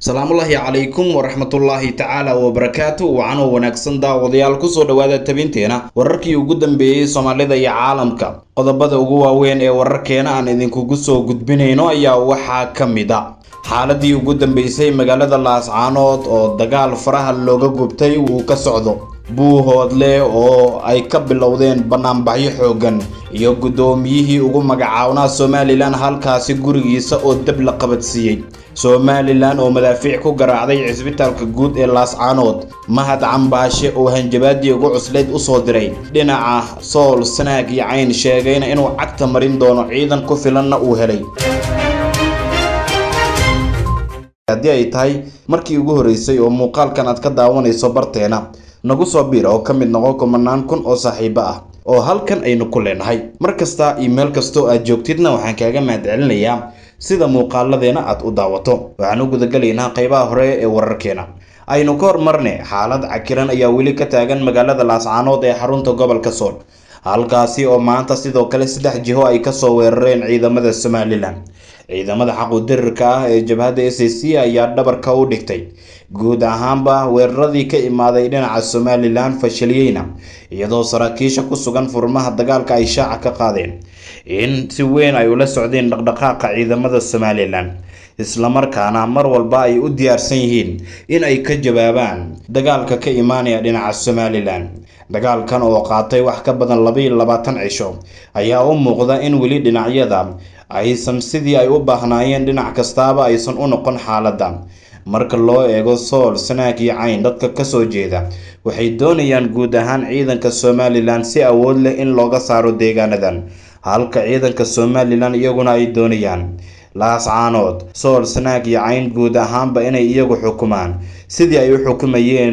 السلام الله عليكم ورحمة الله تعالى وبركاته وعنو ونكسن داوديال كسو دوادا تبينتينا ورركي وقدم بي صوماليدا يا عالمك قضبادا وقوا وين اي ورركينا عن idinku gusoo gudbinayno ayaa waxa kamida xaaladii ugu dambeysay magaalada Laascaanood oo dagaal faraha looga gubtay uu ka socdo buuhoodle oo ay ka bilowdeen banaanbaxyo xoogan iyo gudoomiyihii ugu magacaawna Somaliland halkaasi gurigiisa oo dab la qabadsiiyay Somaliland oo madaafiic ku garaacday cisbitaalka guud ee Laascaanood mahad cambaashe oo hanjabaadii ugu cusleed u soo diray dhinaca Sool Sanaag iyo Cayn sheegayna inuu cagta marin doono ciidan ku filanna uu helay hadii ay tahay markii ugu horeysay oo muuqaalkan aad ka daawanayso barteena nagu soo biiro oo kamid noqo kumanaan kun oo saaxiibo ah oo halkan aynu ku leenahay markasta email kasto aad joogtidna waxaan kaaga mahadcelinayaa sida muuqaaladeena aad u daawato waxaan u gudagalaynaa qaybaha hore ee wararkeena aynu ka hormarnay xaalad cakiran ayaa weli ka taagan magaalada Laascaanood ee xarunta gobolka Sool halkaasi oo maanta sidoo kale 3 jiho ay ka soo weerareen ciidamada Somaliland ciidamada xaq u dirka ah ee jabhadda SSC ayaa dhabarka u dhigtay guud ahaanba weeraradii ka imaaday dhinaca Somaliland fashiliyayna iyadoo saraakiisha ku sugan furmaha dagaalka ay shaaca ka qaadeen in si weyn ay ula socdeen dhaqdhaqaaqa ciidamada Somaliland isla markaana mar walba ay u diyaarsan yihiin in ay ka jawaabaan dagaalka ka imaanaya dhinaca Somaliland dagaalkan oo qaatay wax ka badan 22 cisho ayaa u muuqda in weli dhinacyada aysan sidii ay u baahnaayeen dhinac kastaaba aysan u noqon xaaladda marka loo eego Sool Sanaag iyo Cayn dadka ka soo jeeda waxay doonayaan guud ahaan ciidanka Somaliland si awood leh in looga saaro deegaanadan halka ciidanka Somaliland iyaguna ay doonayaan Laascaanood Sool Sanaag iyo Cayn guud ahaanba inay iyagu xukumaan sidii ay u xukumayeen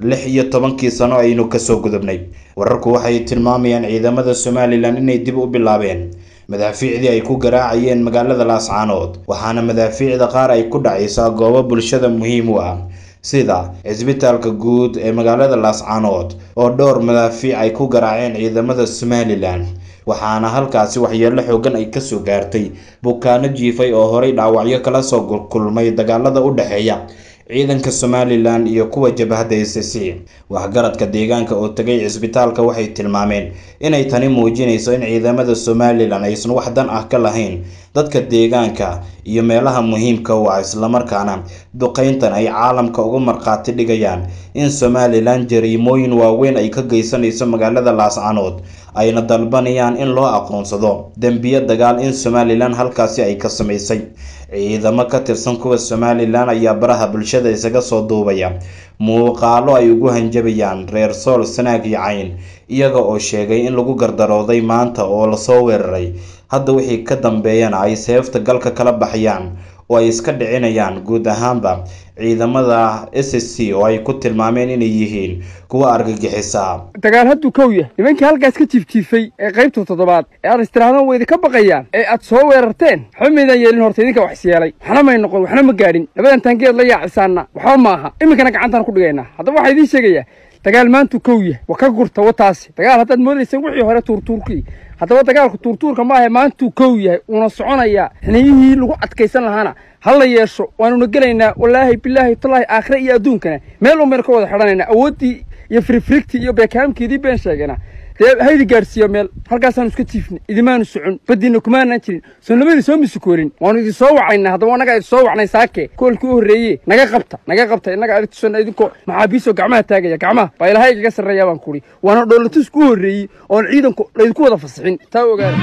16 sano aynu ka soo gudubnay wararku waxay tilmaamayaan ciidamada Somaliland inay dib u bilaabeen madaafiicdii ay ku garaacayeen magaalada Laascaanood waxaana madaafiicda qaar ay ku dhacaysaa goobo bulshada muhiim u ah sida cisbitaalka guud ee magaalada Laascaanood oo dhowr madaafiic ay ku garaaceen ciidamada Somaliland waxaana halkaasi waxyeello xoogan ay ka soo gaartay bukaano jiifay oo horay dhaawacyo kala soo kulmay dagaalada u dhaxeeya ciidanka Somaliland iyo kuwa jabhadda SSC waxgaradka deegaanka oo tagay cisbitaalka waxay tilmaameen inay tani muujinayso in ciidamada Somaliland aysan wax dan ah ka lahayn dadka deegaanka iyo meelaha muhiimka u ah isla markaana duqeyntan ay caalamka ugu marqaati dhigayaan in Somaliland jariimooyin waaweyn ay ka geysanayso magaalada Laascaanood ayna dalbanayaan in loo aqoonsado dambiyo dagaal in Somaliland halkaasi ay ka sameysay ciidamo ka tirsan kuwa Somaliland ayaa baraha bulshada isaga soo duubaya muuqaalo ay ugu hanjabayaan reer Sool Sanaag iyo Cayn iyaga oo sheegay in lagu gardarooday maanta oo la soo weeraray hadda wixii ka dambeeyana ay seefta galka kala baxayaan oo ay iska dhicinayaan guud ahaanba ciidamada SSC oo ay ku tilmaameen inay yihiin kuwa argagixisa dagaal haddu kooya nimankii halkaas ka jiifjiifay ee qaybta toddobaad ee aristiraadaan way ka baqayaan ee aad soo weerarteen xumidan yeelin horta idinka wax yeelay waxna may noqon waxna ma gaadhin labadan tangeed la yaacisaana waxba maaha iminkana gacantaan ku dhigaynaa haddaba waxa idin sheegaya dagaal maantu kooya wa ka gurta wataasi dagaal haddaad moodaysan wixii hore tuurtuurkii haddaba dagaalku tuurtuurka maaha maantu koow yahay una soconaya xiniyihii lagu adkaysan lahaana hal la yeesho waanuna gelaynaa wallaahi billaahi tallaahi aakhire iyo adduunkana meel u meel ka wada xidhanaynaa awoodii iyo firifrigtii iyo beekaamkeedii been sheegana dee haydi gaadhsiiyo meel halkaasaan iska jiifnay idimaanu socon badiina kumaanaan jirin soo nabadii soo misukoorin waanu idin soo wacaynaa haddaba annaga idin soo wacnay saake koolkii u horreeyey naga qabta innaga adi tusana idinkoo maxaabiisoo gacmaha taagaya gacmaha baa ilaahay igaga sarreeyaa baan kuhi waana dhoolatusku u horreeyey oon ciidanku laydinku wada fasixin taa ogaada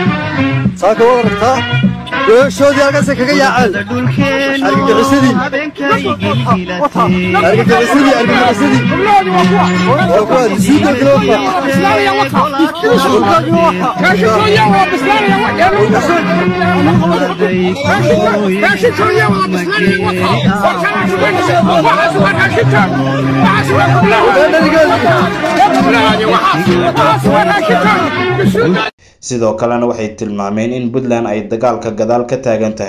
saaka wada ragtaa shoodii halkaasay kaga yaaceen argagixisadii sidoo kalena waxay tilmaameen in Puntland ay dagaalka gadaal ka taagan tahay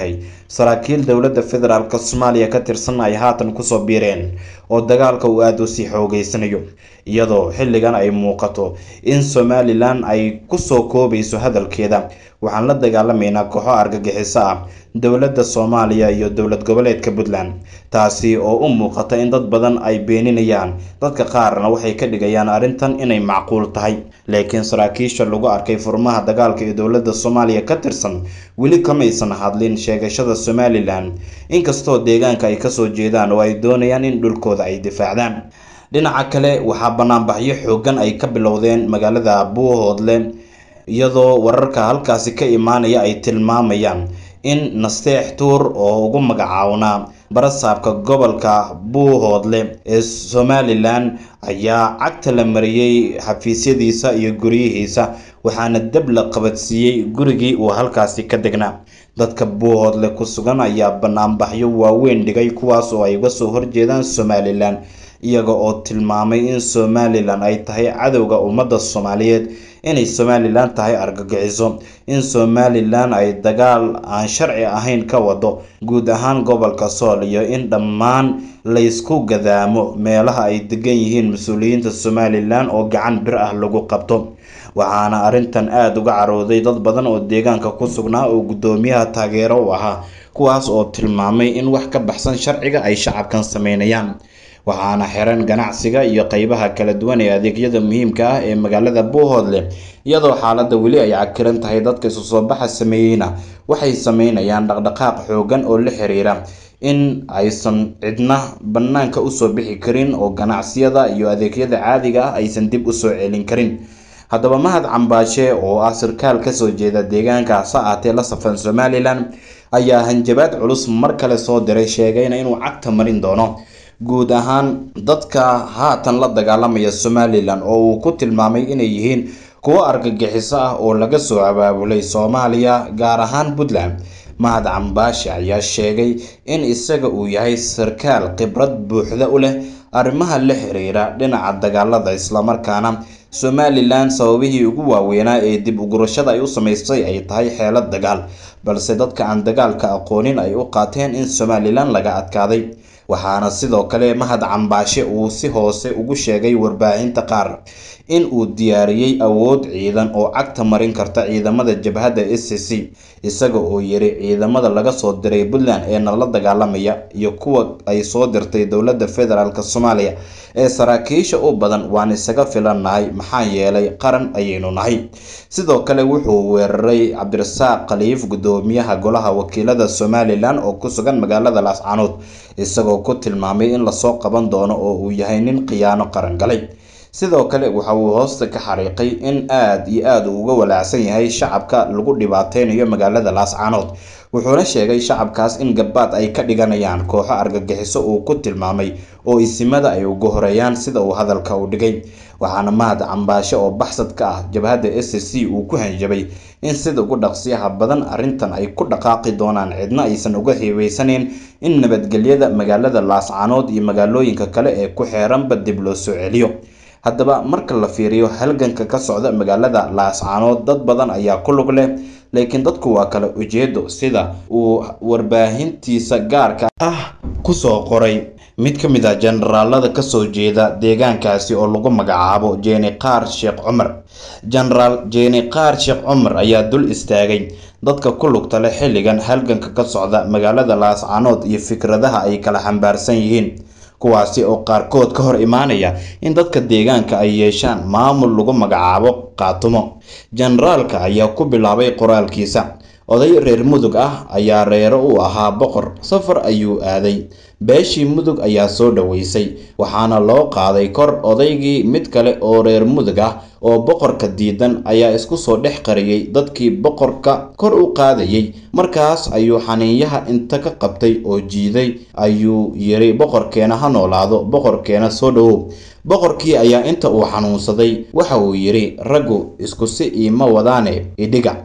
saraakiil dowladda federaalk Soomaaliya ka tirsan ay haatan kusoo biireen oo dagaalka uu aad u sii xoogeysanayo iyadoo xilligan ay muuqato in Somaliland ay kusoo koobayso hadalkeeda waxaan la dagaalameynaa kooxo argagixiso ah dowladda Soomaaliya iyo dowlad goboleedka Puntland taasi oo u muuqata in dad badan ay beeninayaan dadka qaarna waxay ka dhigayaan arrintan inay macquul tahay laakiin saraakiisha lagu arkay furmaha dagaalka ee dowladda Soomaaliya ka tirsan weli kamaysan hadlin sheegashada Somaliland inkastoo deegaanka ay ka soo jeedaan oo ay doonayaan in dhulkooda ay difaacdaan dhinaca kale waxaa banaanbaxyo xoogan ay ka bilowdeen magaalada Buuhoodle iyadoo wararka halkaasi ka imaanaya ay tilmaamayaan in Nasteex Tuur oo ugu magacaawna barasaabka gobolka Buuhoodle ee Somaliland ayaa cagta la mariyay xafiisyadiisa iyo guriyihiisa waxaana dab la qabadsiiyay gurigii uu halkaasi ka degnaa dadka Buuhoodle ku sugan ayaa banaanbaxyo waaweyn dhigay kuwaas oo ay uga soo horjeedaan Somaliland iyaga oo tilmaamay in Somaliland ay tahay cadowga ummadda Soomaaliyeed inay Somaliland tahay argagixiso in Somaliland ay dagaal aan sharci ahayn ka wado guud ahaan gobolka Sool iyo in dhammaan la isku gadaamo meelaha ay degan yihiin mas'uuliyiinta Somaliland oo gacan bir ah lagu qabto waxaana arrintan aad uga carooday dad badan oo deegaanka ku sugnaa oo gudoomiyaha taageero u ahaa kuwaas oo tilmaamay in wax ka baxsan sharciga ay shacabkan sameynayaan waxaana xiran ganacsiga iyo qaybaha kala duwan ee adeegyada muhiimka ah ee magaalada Buuhoodle iyadoo xaaladda weli ay cakiran tahay dadka isu soo baxa sameeyayna waxay sameynayaan dhaqdhaqaaq xoogan oo la xiriira in aysan cidna banaanka u soo bixi karin oo ganacsiyada iyo adeegyada caadiga ah aysan dib u soo celin karin haddaba Mahad Cambaashe oo ah sarkaal ka soo jeeda deegaanka Saacate la safan Somaliland ayaa hanjabaad culus mar kale soo diray sheegayna inuu cagta marin doono guud ahaan dadka haatan la dagaalamaya Somaliland oo uu ku tilmaamay inay yihiin kuwa argagixiso ah oo laga soo abaabulay Soomaaliya gaar ahaan Puntland Mahad Cambaashe ayaa sheegay in isaga uu yahay sarkaal khibrad buuxda u leh arrimaha la xiriira dhinaca dagaalada isla markaana Somaliland sababihii ugu waaweynaa ee dib u gurashada ay u sameysay ay tahay xeelad dagaal balse dadka aan dagaalka aqoonin ay u qaateen in Somaliland laga adkaaday waxaana sidoo kale Mahad Cambaashe uu si hoose ugu sheegay warbaahinta qaar in uu diyaariyay awood ciidan oo cagta marin karta ciidamada jabhadda SSC isaga oo yiri ciidamada laga soo diray Puntland ee la dagaalamaya iyo kuwa ay soo dirtay dowladda federaalk Soomaaliya ee saraakiisha u badan waan isaga filanahay maxaa yeelay qaran ayaynu nahay sidoo kale wuxuu weeraray Cabdirasaaq Khaliif gudoomiyaha golaha wakiilada Somaliland oo ku sugan magaalada Laascaanood isagoo ku tilmaamay in la soo qaban doono oo uu yahay nin khiyaano qaran galay sidoo kale waxa uu hoosta ka xariiqay in aad iyo aad uga walaacsan yahay shacabka lagu dhibaateynayo magaalada Laascaanood wuxuuna sheegay shacabkaas in gabaad ay ka dhiganayaan kooxo argagixiso uu ku tilmaamay oo isimada ay ugu horeeyaan sida uu hadalka u dhigay waxaana Mahad Cambaashe oo baxsad ka ah jabhadda SSC uu ku hanjabay in sida ugu dhaqsiyaha badan arrintan ay ku dhaqaaqi doonaan cidna aysan uga heeweysaneen in nabadgelyada magaalada Laascaanood iyo magaalooyinka kale ee ku xeeranba dib loo soo celiyo haddaba marka la fiiriyo halganka ka socda magaalada Laascaanood dad badan ayaa ku lug leh laakiin dadku waa kala ujeedo sida uu warbaahintiisa gaarka ah ku soo qoray mid ka mid ah generaalada ka soo jeeda deegaankaasi oo lagu magacaabo Jeeni Qaar Sheekh Cumar General Jeeni Qaar Sheekh Cumar ayaa dul istaagay dadka ku lugta leh xilligan halganka ka socda magaalada Laascaanood iyo fikradaha ay kala xambaarsan yihiin kuwaasi oo qaarkood ka hor imaanaya in dadka deegaanka ay yeeshaan maamul lagu magacaabo qaatumo generaalka ayaa ku bilaabay qoraalkiisa oday reer mudug ah ayaa reero u ahaa boqor safar ayuu aaday beeshii mudug ayaa soo dhaweysay waxaana loo qaaday kor odaygii mid kale oo reer mudug ah oo boqorka diidan ayaa isku soo dhex qariyay dadkii boqorka kor u qaadayay markaas ayuu xaniinyaha inta ka qabtay oo jiiday ayuu yiri boqorkeena ha noolaado boqorkeena soo dhawow boqorkii ayaa inta uu xanuunsaday waxa uu yiri raggu isku si iima wadaane idhiga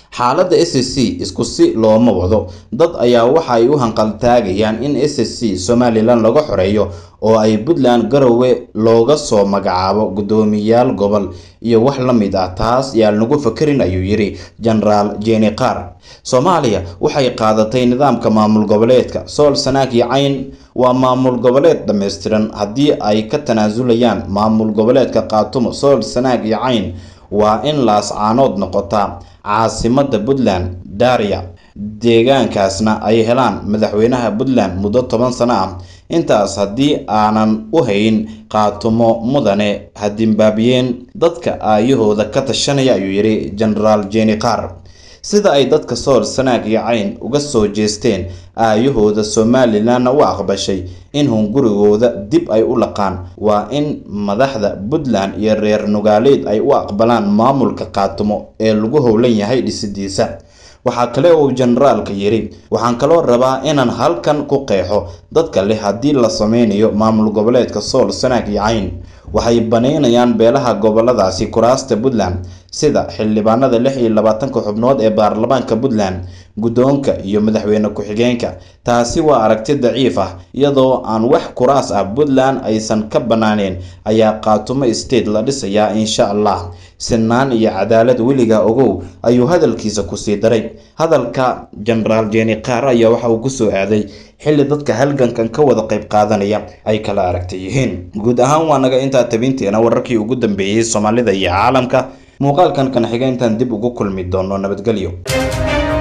xaaladda SSC isku si looma wado. Dad ayaa waxa ay u hanqaltaagayaan in SSC Somaliland laga xoreeyo oo ay Puntland Garowe looga soo magacaabo gudoomiyaal gobol iyo wax la mid ah. taas yaa lagu fakirin ayuu yiri General Jenny Qaar. Soomaaliya waxay qaadatay nidaamka maamul goboleedka Sool Sanaag iyo Cayn waa maamul goboleed dhameystiran. haddii ay ka tanaasulayaan maamul goboleedka Qaatumo Sool Sanaag iyo Cayn waa in Laascaanood noqota caasimadda Puntland Daria deegaankaasna ay helaan madaxweynaha Puntland muddo 10 sano ah. intaas haddii aanan u hayn Qaatumo mudane hadimbaabiyeen dadka aayahooda ka tashanaya ayuu yiri General Jenny Qaar. sida ay dadka Sool Sanaag iyo Cayn uga soo jeesteen aayahooda Somaliland u aqbashay in hungurigooda dib ay u laqaan waa in madaxda Puntland iyo reer Nugaaleed ay u aqbalaan maamulka Qaatumo ee lagu howlan yahay dhisidiisa. waxaa kale oo generaalka yiri waxaan kaloo rabaa inaan halkan ku qeexo dadka leh haddii la sameynayo maamul goboleedka Sool Sanaag iyo Cayn waxay baneynayaan beelaha goboladaasi kuraasta Puntland sida xildhibaanada 26 xubnood ee baarlamaanka Puntland gudoonka iyo madaxweyne ku-xigeenka. taasi waa aragti daciif ah iyadoo aan wax kuraas ah Puntland aysan ka banaaneen ayaa Qaatumo state la dhisayaa insha Allah. sinaan iyo cadaalad weliga ogow ayuu hadalkiisa ku sii daray. hadalka General Jenny Qaar ayaa waxa uu ku soo aaday xilli dadka halgankan ka wada qayb qaadanaya ay kala aragtay yihiin. guud ahaan waa naga inta tabinteena wararkii ugu dambeeyay Soomaalida iyo caalamka. muuqaalkan kan xiga intaan dib ugu kulmi doono nabadgelyo.